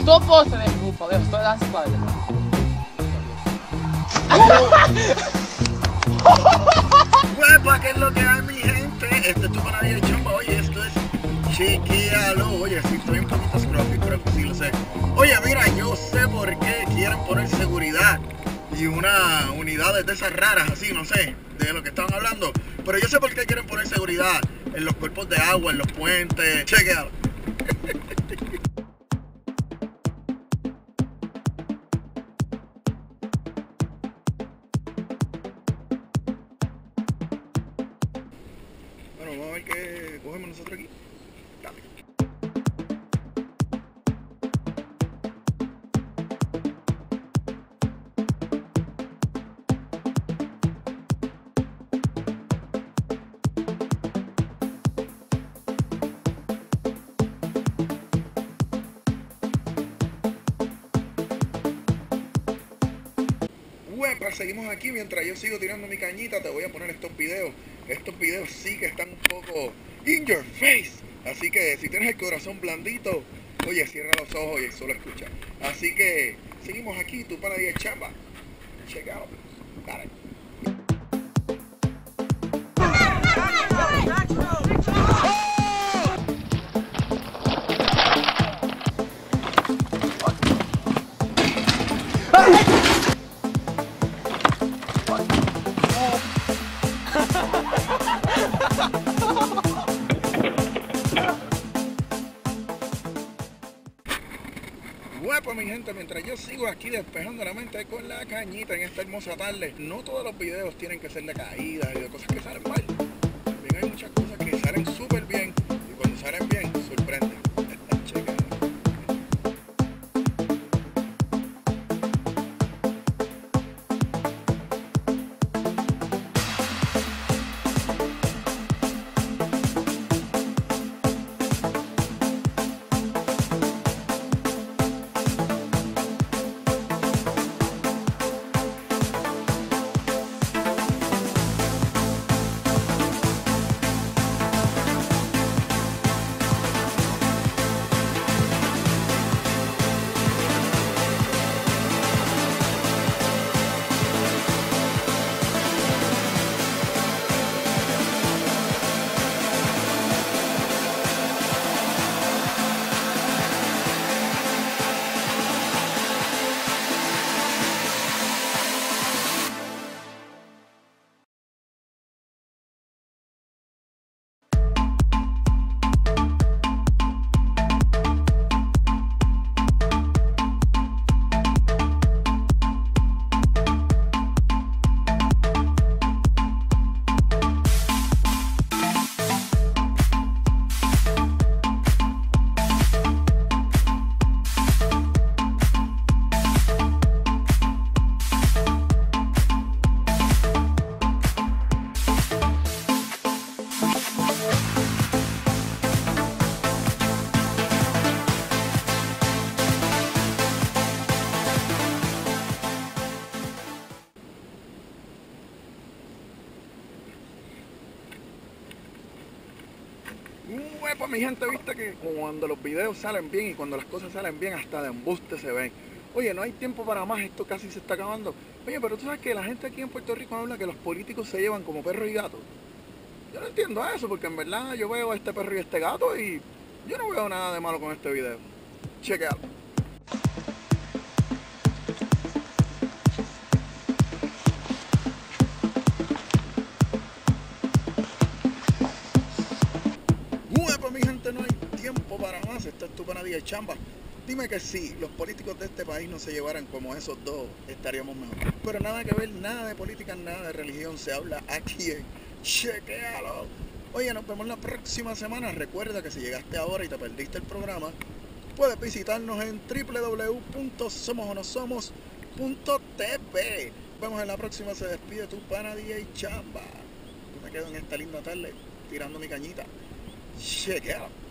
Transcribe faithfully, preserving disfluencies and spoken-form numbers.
dos voces del grupo, de estoy las espaldas. Huepa, ¿qué es lo que hay, mi gente? Este es tu panadilla de chamba. Oye, esto es chequealo. Oye, sí, estoy un poquito scruffy, pero sí lo sé. Oye, mira, yo sé por qué quieren poner seguridad y una unidad de esas raras, así, no sé, de lo que estaban hablando. Pero yo sé por qué quieren poner seguridad en los cuerpos de agua, en los puentes. Chequealo. Bueno, vamos a ver qué cogemos nosotros aquí. Dale. Huepa, seguimos aquí mientras yo sigo tirando mi cañita. Te voy a poner estos videos. Estos videos sí que están un poco in your face. Así que si tienes el corazón blandito, oye, cierra los ojos y solo escucha. Así que seguimos aquí, tu panadilla de chamba. Check out. Dale. Guapo, mi gente, mientras yo sigo aquí despejando la mente con la cañita en esta hermosa tarde, no todos los videos tienen que ser de caídas y de cosas que salen mal. También hay muchas cosas que salen súper bien y cuando salen bien, sorprenden. Checa. Huepa, mi gente, viste que cuando los videos salen bien y cuando las cosas salen bien, hasta de embuste se ven. Oye, no hay tiempo para más, esto casi se está acabando. Oye, pero tú sabes que la gente aquí en Puerto Rico habla que los políticos se llevan como perros y gatos. Yo no entiendo eso, porque en verdad yo veo a este perro y este gato y yo no veo nada de malo con este video. Chequealo. Mi gente, no hay tiempo para más. Esta es tu panadilla de chamba. Dime que si los políticos de este país no se llevaran como esos dos, estaríamos mejor. Pero nada que ver, nada de política, nada de religión. Se habla aquí en Chequealo. Oye, nos vemos la próxima semana. Recuerda que si llegaste ahora y te perdiste el programa, puedes visitarnos en w w w punto somos o no somos punto t v. Nos vemos en la próxima. Se despide tu panadilla y chamba. Yo me quedo en esta linda tarde tirando mi cañita. Check it out.